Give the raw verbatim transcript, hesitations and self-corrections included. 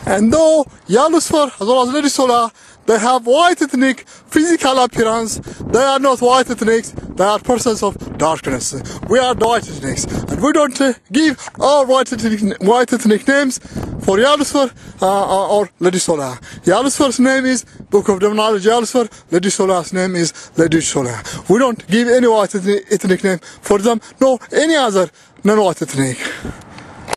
And though Yalusvar as well as Lady Sola, they have white ethnic physical appearance, they are not white ethnics, they are persons of darkness. We are the white ethnics, and we don't uh, give our white ethnic, white ethnic names for Yalusvar uh, or Lady Sola. Yalusvar's name is Book of Demonology Yalusvar, Lady Sola's name is Lady Sola. We don't give any white ethnic, ethnic name for them, nor any other non-white ethnic.